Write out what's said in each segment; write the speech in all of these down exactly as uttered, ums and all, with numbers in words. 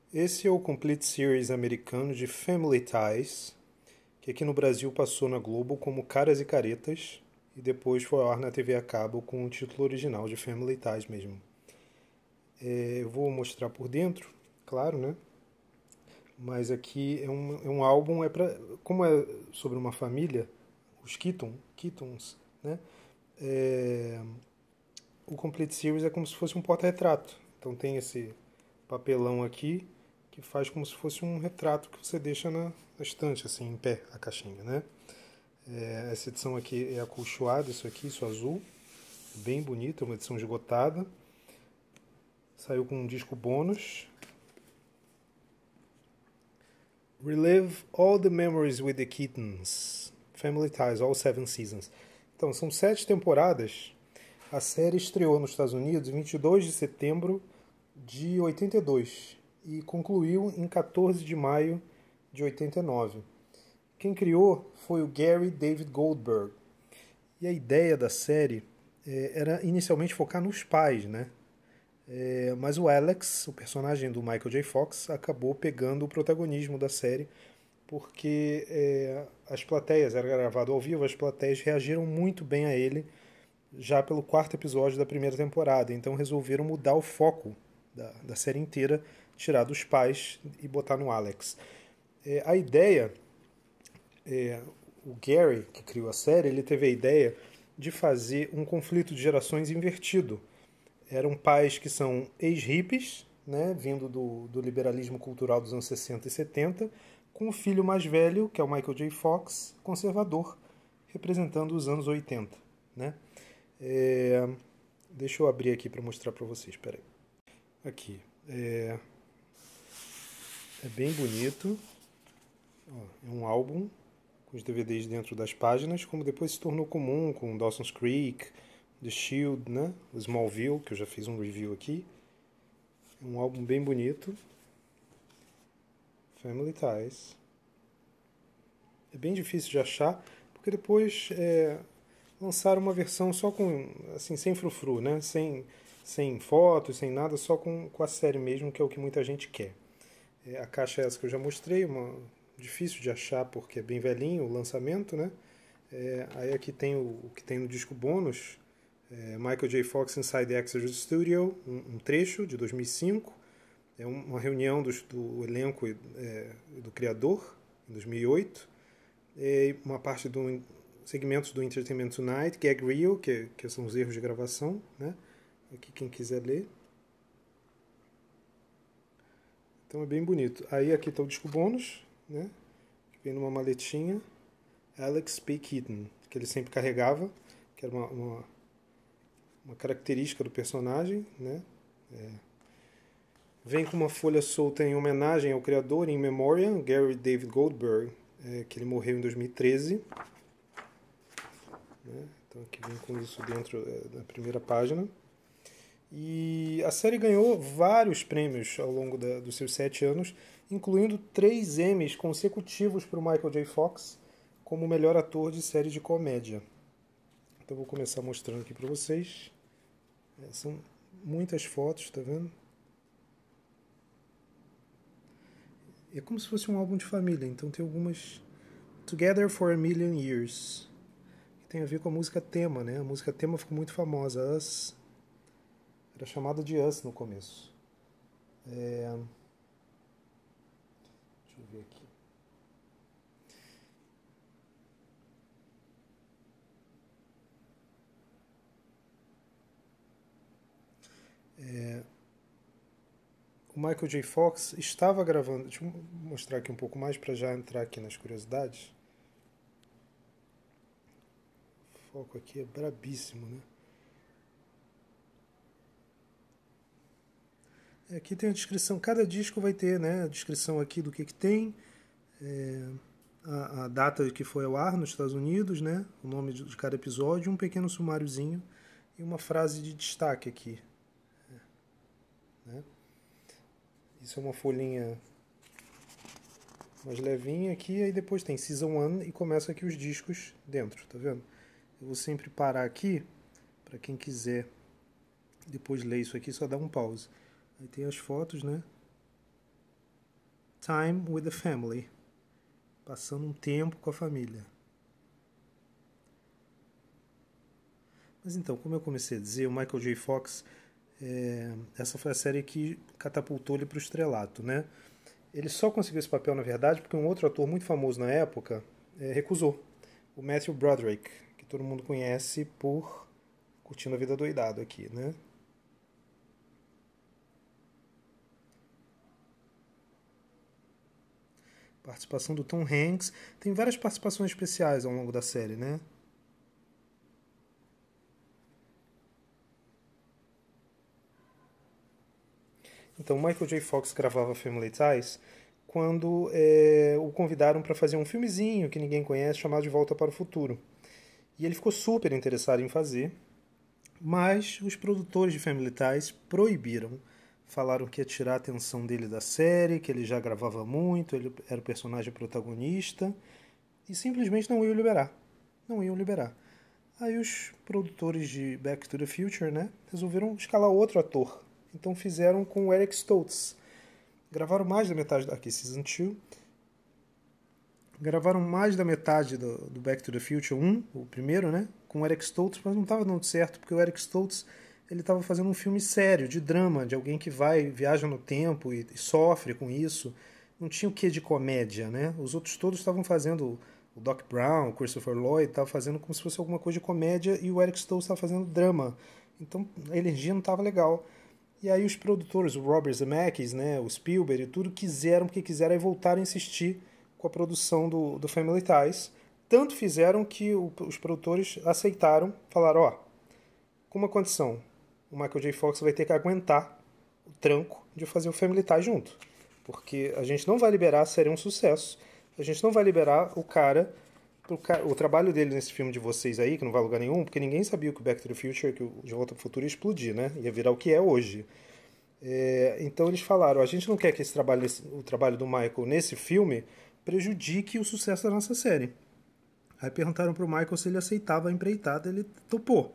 Esse é o Complete Series americano de Family Ties, que aqui no Brasil passou na Globo como Caras e Caretas e depois foi ao ar na T V a cabo com o título original de Family Ties mesmo. É, eu vou mostrar por dentro, claro, né? Mas aqui é um, é um álbum, é pra, como é sobre uma família, os Keaton, Keatons, né? É, o Complete Series é como se fosse um porta-retrato. Então tem esse papelão aqui que faz como se fosse um retrato que você deixa na, na estante, assim, em pé, a caixinha, né? É, essa edição aqui é acolchoada, isso aqui, isso azul, bem bonita, uma edição esgotada. Saiu com um disco bônus. Relive all the memories with the Keatons. Family Ties, all seven seasons. Então, são sete temporadas. A série estreou nos Estados Unidos em vinte e dois de setembro de oitenta e dois e concluiu em quatorze de maio de oitenta e nove. Quem criou foi o Gary David Goldberg. E a ideia da série é, era inicialmente focar nos pais, né? É, mas o Alex, o personagem do Michael J. Fox, acabou pegando o protagonismo da série porque é, as plateias, era gravado ao vivo, as plateias reagiram muito bem a ele já pelo quarto episódio da primeira temporada. Então resolveram mudar o foco da, da série inteira, tirar dos pais e botar no Alex. É, a ideia, é, o Gary, que criou a série, ele teve a ideia de fazer um conflito de gerações invertido. Eram pais que são ex-hippies, né, vindo do, do liberalismo cultural dos anos sessenta e setenta, com o filho mais velho, que é o Michael J. Fox, conservador, representando os anos oitenta. Né? É, deixa eu abrir aqui para mostrar para vocês. Espera aí. Aqui. É, é bem bonito. Ó, é um álbum com os D V Ds dentro das páginas, como depois se tornou comum com Dawson's Creek, The Shield, né? O Smallville, que eu já fiz um review aqui. É um álbum bem bonito. Family Ties. É bem difícil de achar, porque depois é, lançaram uma versão só com, assim, sem frufru, né? Sem, sem fotos, sem nada, só com, com a série mesmo, que é o que muita gente quer. É, a caixa é essa que eu já mostrei, uma, difícil de achar porque é bem velhinho o lançamento, né? É, aí aqui tem o, o que tem no disco bônus, é, Michael J. Fox Inside the Exodus Studio, um, um trecho de dois mil e cinco, é uma reunião do, do elenco é, do criador, em dois mil e oito, é, uma parte do segmentos do Entertainment Tonight, Gag Reel, que, que são os erros de gravação, né? Aqui quem quiser ler. Então é bem bonito. Aí aqui está o disco bônus, né? Que vem numa maletinha. Alex P. Keaton, que ele sempre carregava, que era uma, uma, uma característica do personagem, né? É. Vem com uma folha solta em homenagem ao criador, em memoriam, Gary David Goldberg, é, que ele morreu em dois mil e treze. Né? Então aqui vem com isso dentro é, da primeira página. E a série ganhou vários prêmios ao longo da, dos seus sete anos, incluindo três Emmys consecutivos para o Michael J. Fox como melhor ator de série de comédia. Então vou começar mostrando aqui para vocês. É, são muitas fotos, tá vendo? É como se fosse um álbum de família, então tem algumas... Together for a Million Years, que tem a ver com a música tema, né? A música tema ficou muito famosa, Us. Era chamada de Us no começo. É... Deixa eu ver aqui. É... O Michael J. Fox estava gravando... Deixa eu mostrar aqui um pouco mais para já entrar aqui nas curiosidades. O foco aqui é brabíssimo, né? Aqui tem a descrição, cada disco vai ter, né, a descrição aqui do que, que tem, é, a, a data que foi ao ar nos Estados Unidos, né, o nome de, de cada episódio, um pequeno sumáriozinho e uma frase de destaque aqui. Né. Isso é uma folhinha mais levinha aqui, aí depois tem Season um e começa aqui os discos dentro, tá vendo? Eu vou sempre parar aqui, para quem quiser depois ler isso aqui, só dá um pause. Aí tem as fotos, né? time with the family. Passando um tempo com a família. Mas então, como eu comecei a dizer, o Michael J. Fox, é, essa foi a série que catapultou ele para o estrelato, né? Ele só conseguiu esse papel, na verdade, porque um outro ator muito famoso na época é, recusou. O Matthew Broderick, que todo mundo conhece por Curtindo a Vida Doidado aqui, né? Participação do Tom Hanks. Tem várias participações especiais ao longo da série, né? Então, Michael J. Fox gravava Family Ties quando é, o convidaram para fazer um filmezinho que ninguém conhece, chamado De Volta para o Futuro. E ele ficou super interessado em fazer, mas os produtores de Family Ties proibiram. Falaram que ia tirar a atenção dele da série, que ele já gravava muito, ele era o personagem protagonista, e simplesmente não iam liberar. Não iam liberar. Aí os produtores de Back to the Future, né, resolveram escalar outro ator. Então fizeram com o Eric Stoltz. Gravaram mais da metade da aqui, Season dois. Gravaram mais da metade do, do Back to the Future um, o primeiro, né, com o Eric Stoltz, mas não estava dando certo, porque o Eric Stoltz ele estava fazendo um filme sério, de drama, de alguém que vai, viaja no tempo e, e sofre com isso. Não tinha o quê de comédia, né? Os outros todos estavam fazendo, o Doc Brown, o Christopher Lloyd, estava fazendo como se fosse alguma coisa de comédia, e o Eric Stoltz estava fazendo drama. Então a energia não estava legal. E aí os produtores, o Robert Zemeckis, né, o Spielberg e tudo, quiseram, porque quiseram, aí voltaram a insistir com a produção do, do Family Ties. Tanto fizeram que o, os produtores aceitaram, falaram, ó, com uma condição, o Michael J. Fox vai ter que aguentar o tranco de fazer o Family Ties junto. Porque a gente não vai liberar, seria um sucesso, a gente não vai liberar o cara, o, o trabalho dele nesse filme de vocês aí, que não vai a lugar nenhum, porque ninguém sabia que o Back to the Future, que o De Volta para o Futuro ia explodir, né? Ia virar o que é hoje. É, então eles falaram, a gente não quer que esse trabalho, o trabalho do Michael nesse filme prejudique o sucesso da nossa série. Aí perguntaram pro Michael se ele aceitava a empreitada, ele topou.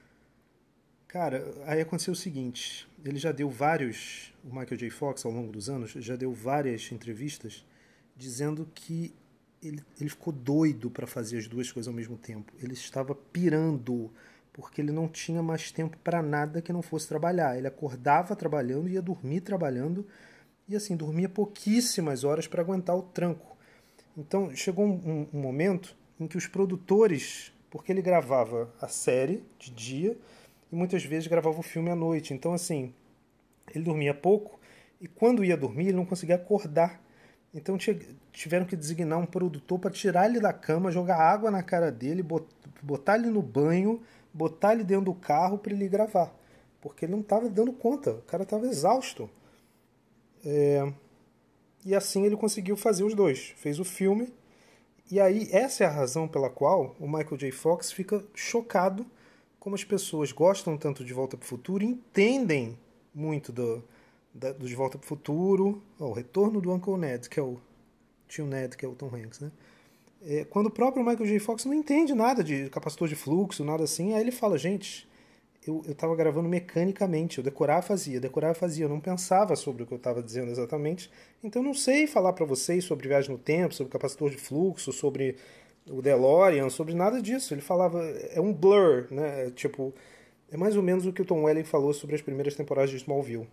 Cara, aí aconteceu o seguinte, ele já deu vários, o Michael J. Fox ao longo dos anos, já deu várias entrevistas dizendo que ele, ele ficou doido para fazer as duas coisas ao mesmo tempo. Ele estava pirando, porque ele não tinha mais tempo para nada que não fosse trabalhar. Ele acordava trabalhando, ia dormir trabalhando, e assim, dormia pouquíssimas horas para aguentar o tranco. Então chegou um, um momento em que os produtores, porque ele gravava a série de dia e muitas vezes gravava o filme à noite, então assim, ele dormia pouco e quando ia dormir ele não conseguia acordar. Então tiveram que designar um produtor para tirar ele da cama, jogar água na cara dele, botar ele no banho, botar ele dentro do carro para ele gravar, porque ele não estava dando conta, o cara estava exausto. É... E assim ele conseguiu fazer os dois, fez o filme. E aí, essa é a razão pela qual o Michael J. Fox fica chocado como as pessoas gostam tanto de Volta para o Futuro e entendem muito do, da, do De Volta para o Futuro, ó, o retorno do Uncle Ned, que é o tio Ned, que é o Tom Hanks, né? É, quando o próprio Michael J. Fox não entende nada de capacitor de fluxo, nada assim, aí ele fala, gente, eu estava gravando mecanicamente, eu decorava fazia, decorava fazia, eu não pensava sobre o que eu estava dizendo exatamente, então eu não sei falar para vocês sobre viagem no tempo, sobre capacitor de fluxo, sobre o DeLorean, sobre nada disso. Ele falava, é um blur, né? Tipo, é mais ou menos o que o Tom Welling falou sobre as primeiras temporadas de Smallville.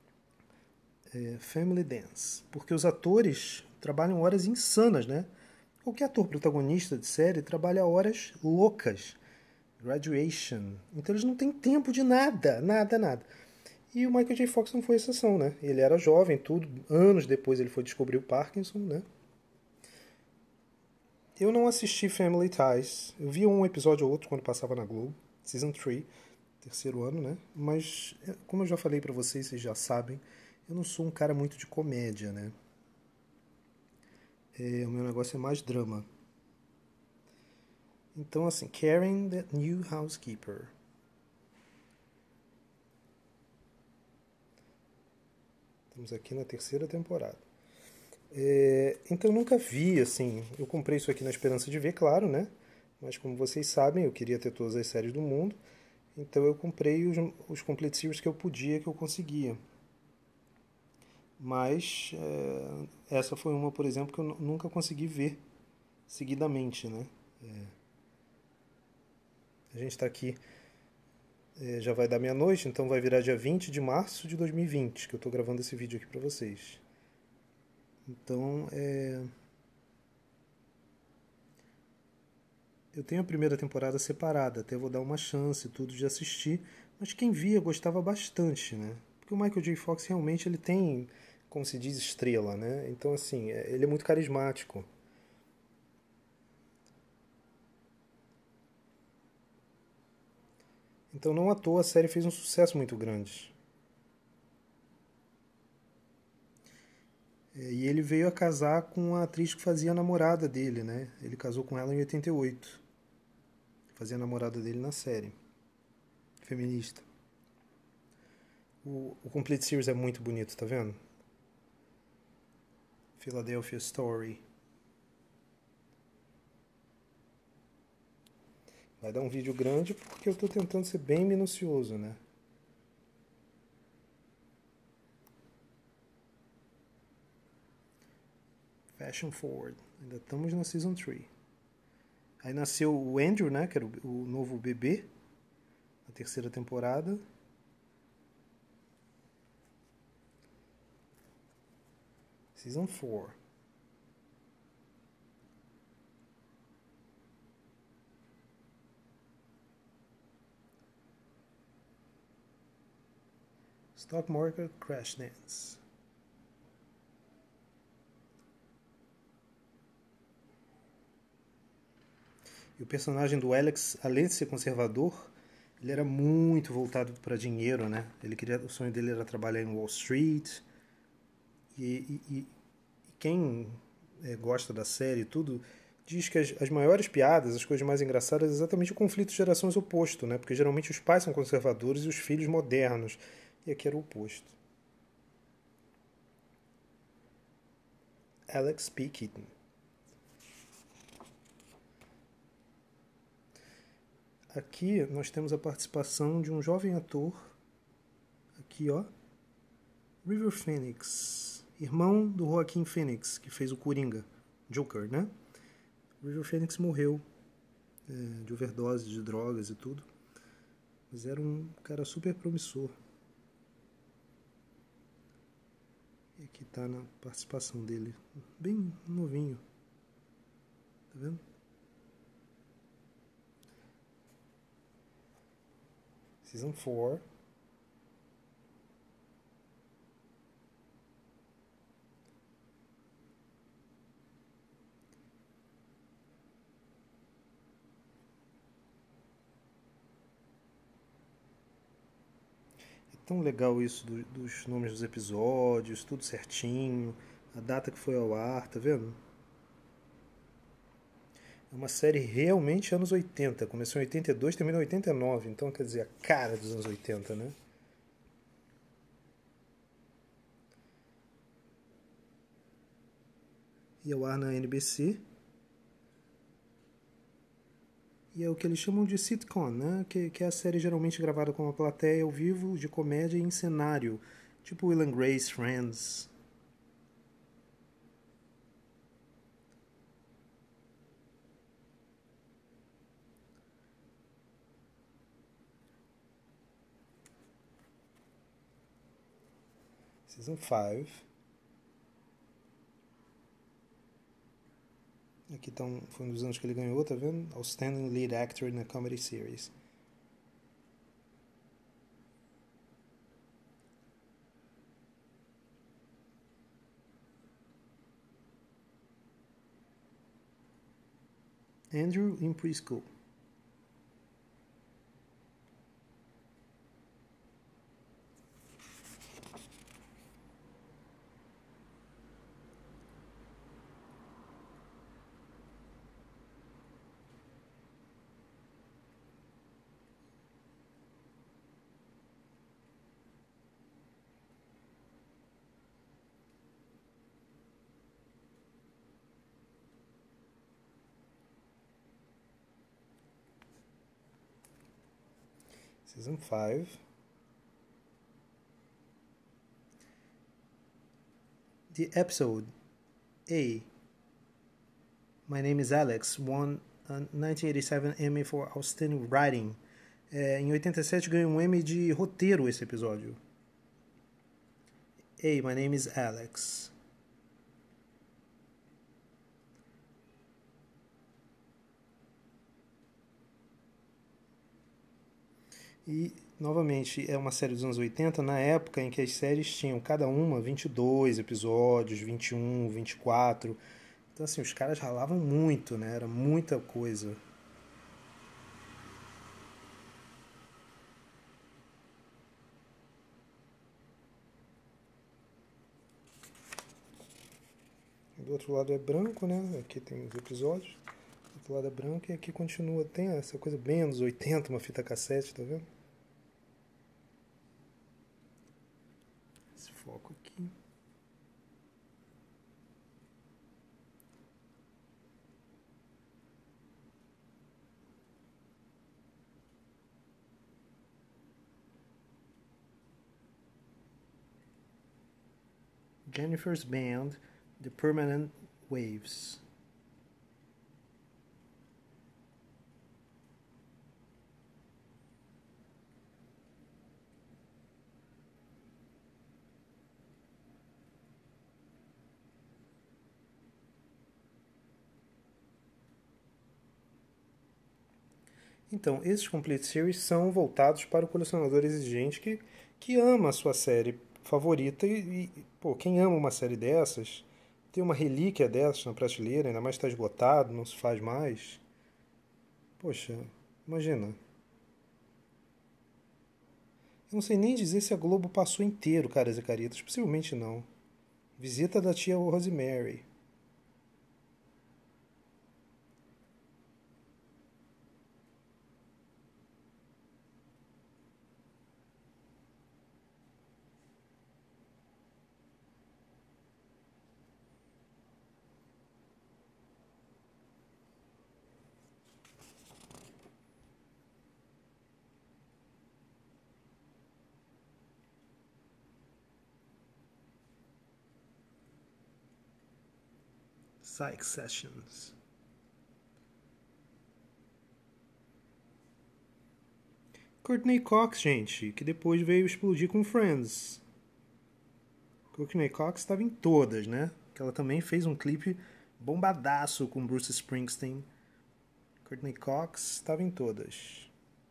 É, Family Dance. Porque os atores trabalham horas insanas, né? Qualquer ator protagonista de série trabalha horas loucas. Graduation. Então eles não têm tempo de nada, nada, nada. E o Michael J. Fox não foi exceção, né? Ele era jovem, tudo. Anos depois ele foi descobrir o Parkinson, né? Eu não assisti Family Ties. Eu vi um episódio ou outro quando passava na Globo. Season três, terceiro ano, né? Mas, como eu já falei pra vocês, vocês já sabem, eu não sou um cara muito de comédia, né? É, o meu negócio é mais drama. Então, assim, Karen, the New Housekeeper. Estamos aqui na terceira temporada. É, então, eu nunca vi, assim... Eu comprei isso aqui na esperança de ver, claro, né? Mas, como vocês sabem, eu queria ter todas as séries do mundo. Então, eu comprei os, os Complete Series que eu podia, que eu conseguia. Mas é, essa foi uma, por exemplo, que eu nunca consegui ver seguidamente, né? É, a gente está aqui, é, já vai dar meia-noite, então vai virar dia vinte de março de dois mil e vinte, que eu estou gravando esse vídeo aqui para vocês. Então, é, eu tenho a primeira temporada separada, até vou dar uma chance tudo de assistir, mas quem via gostava bastante, né? Porque o Michael J. Fox realmente ele tem, como se diz, estrela, né? Então, assim, ele é muito carismático. Então, não à toa, a série fez um sucesso muito grande. E ele veio a casar com a atriz que fazia a namorada dele, né? Ele casou com ela em oitenta e oito. Fazia a namorada dele na série. Feminista. O, o Complete Series é muito bonito, tá vendo? Philadelphia Story. Vai dar um vídeo grande porque eu tô tentando ser bem minucioso, né? Fashion Forward. Ainda estamos na Season três. Aí nasceu o Andrew, né? Que era o, o novo bebê. Na terceira temporada. Season quatro. Stock Market Crash Dance. E o personagem do Alex, além de ser conservador, ele era muito voltado para dinheiro, né? Ele queria, o sonho dele era trabalhar em Wall Street. E, e, e quem é, gosta da série e tudo diz que as, as maiores piadas, as coisas mais engraçadas, é exatamente o conflito de gerações oposto, né? Porque geralmente os pais são conservadores e os filhos modernos. E aqui era o oposto. Alex P. Keaton. Aqui nós temos a participação de um jovem ator. Aqui, ó. River Phoenix. Irmão do Joaquin Phoenix, que fez o Coringa. Joker, né? River Phoenix morreu é, de overdose de drogas e tudo. Mas era um cara super promissor. E aqui tá na participação dele. Bem novinho. Tá vendo? Season quatro. É tão legal isso do, dos nomes dos episódios, tudo certinho, a data que foi ao ar, tá vendo? É uma série realmente anos oitenta. Começou em oitenta e dois, terminou em oitenta e nove. Então, quer dizer, a cara dos anos oitenta, né? E ao ar na N B C. E é o que eles chamam de sitcom, né? Que, que é a série geralmente gravada com uma plateia ao vivo, de comédia em cenário. Tipo Will and Grace, Friends. Season cinco. Aqui tá um, foi um dos anos que ele ganhou, tá vendo? Outstanding Lead Actor in a Comedy Series. Andrew in Preschool. Season cinco. The episode A, My Name is Alex, won a nineteen eighty-seven Emmy for Outstanding Writing. É, em oitenta e sete ganhou um Emmy de roteiro esse episódio. A, My Name is Alex. E, novamente, é uma série dos anos oitenta, na época em que as séries tinham cada uma vinte e dois episódios, vinte e um, vinte e quatro. Então, assim, os caras ralavam muito, né? Era muita coisa. Do outro lado é branco, né? Aqui tem os episódios. Do outro lado é branco e aqui continua. Tem essa coisa bem anos oitenta, uma fita cassete, tá vendo? Esse foco aqui. Jennifer's Band, The Permanent Waves. Então, esses Complete Series são voltados para o colecionador exigente que, que ama a sua série favorita e, e, pô, quem ama uma série dessas, tem uma relíquia dessas na prateleira, ainda mais está esgotado, não se faz mais. Poxa, imagina. Eu não sei nem dizer se a Globo passou inteiro Caras e Caretas, possivelmente não. Visita da tia Rosemary. Psych Sessions. Courtney Cox, gente, que depois veio explodir com Friends. Courtney Cox estava em todas, né? Que ela também fez um clipe bombadaço com Bruce Springsteen. Courtney Cox estava em todas.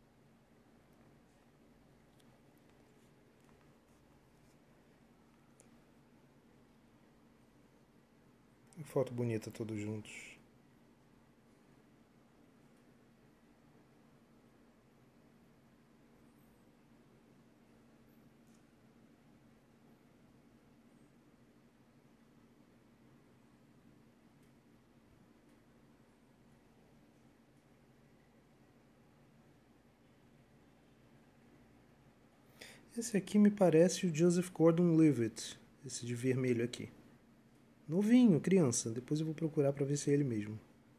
Foto bonita todos juntos. Esse aqui me parece o Joseph Gordon-Levitt, esse de vermelho aqui. Novinho, criança. Depois eu vou procurar para ver se é ele mesmo.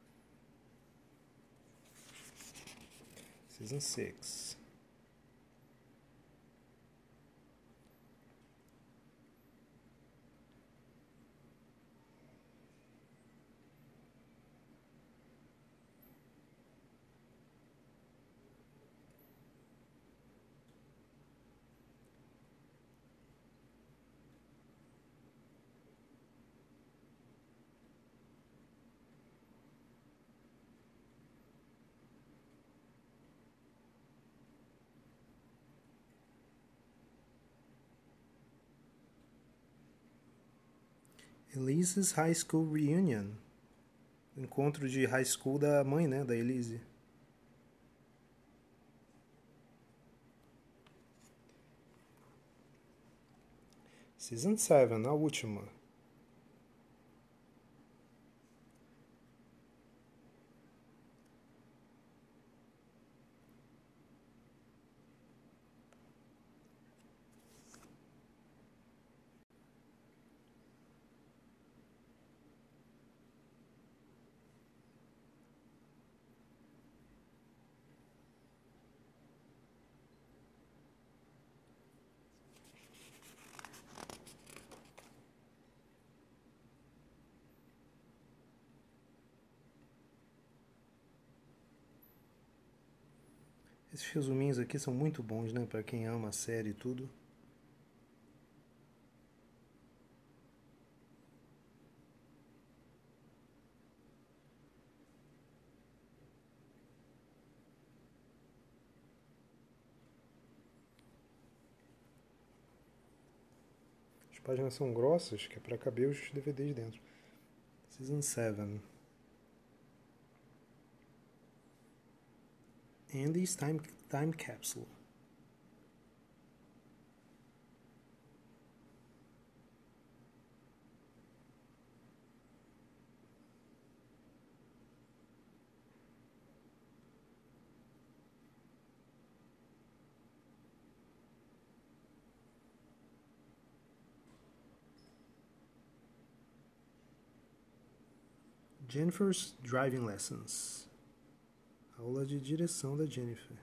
Season seis. Elise's High School Reunion. Encontro de high school da mãe, né? Da Elise. Season sete, a última. Esses resuminhos aqui são muito bons, né? Pra quem ama a série e tudo. As páginas são grossas, que é pra caber os D V Ds dentro. Season sete. Andy's Time, time Capsule. Jennifer's Driving Lessons. Aula de direção da Jennifer.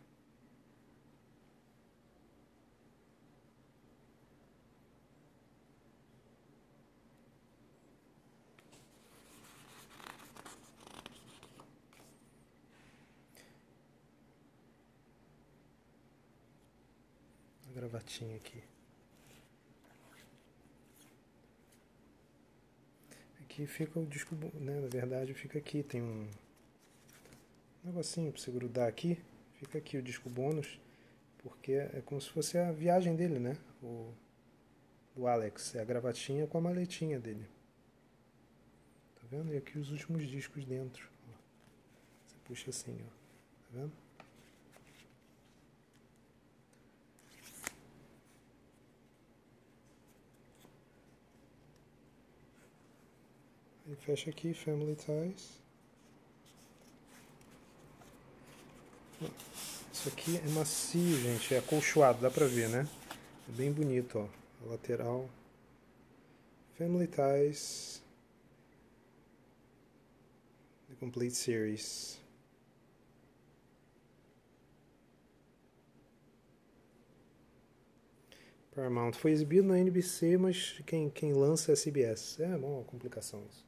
A gravatinha aqui. Aqui fica o disco, né? Na verdade fica aqui, tem um negocinho pra você grudar aqui. Fica aqui o disco bônus, porque é como se fosse a viagem dele, né? O do Alex, é a gravatinha com a maletinha dele. Tá vendo? E aqui os últimos discos dentro. Ó. Você puxa assim, ó. Tá vendo? Aí fecha aqui, Family Ties. Isso aqui é macio, gente, é acolchoado, dá pra ver, né? É bem bonito, ó. A lateral. Family Ties. The Complete Series. Paramount. Foi exibido na N B C, mas quem, quem lança é a C B S. É uma complicação isso.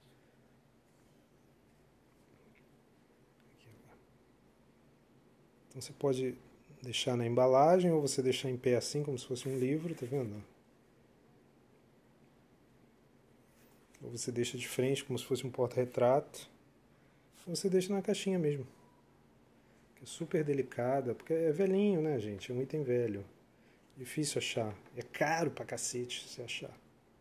Então você pode deixar na embalagem ou você deixar em pé assim, como se fosse um livro, tá vendo? Ou você deixa de frente, como se fosse um porta-retrato. Ou você deixa na caixinha mesmo. Que é super delicada, porque é velhinho, né, gente? É um item velho. Difícil achar. É caro pra cacete se achar.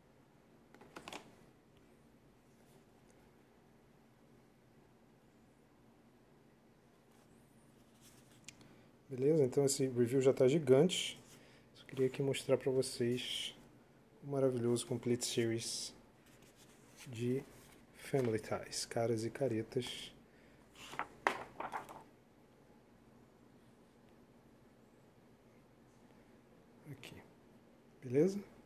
Beleza? Então esse review já está gigante. Só queria aqui mostrar para vocês o maravilhoso Complete Series de Family Ties, caras e caretas. Aqui. Beleza?